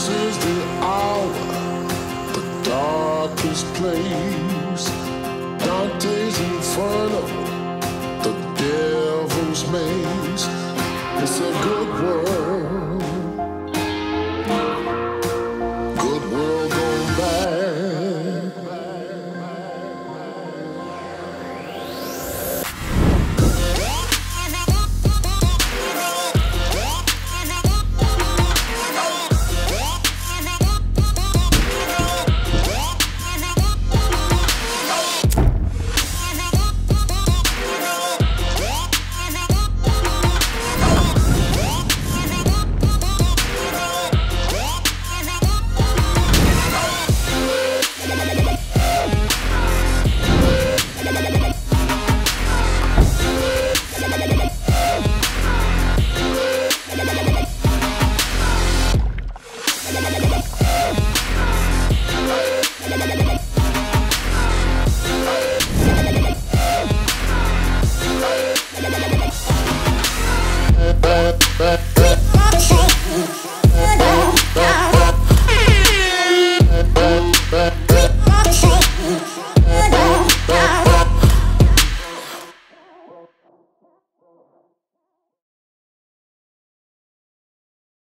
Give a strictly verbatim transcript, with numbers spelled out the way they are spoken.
This is the hour, the darkest place. Dante's Inferno, the devil's maze. It's a good world, good world gone bad. Back, back.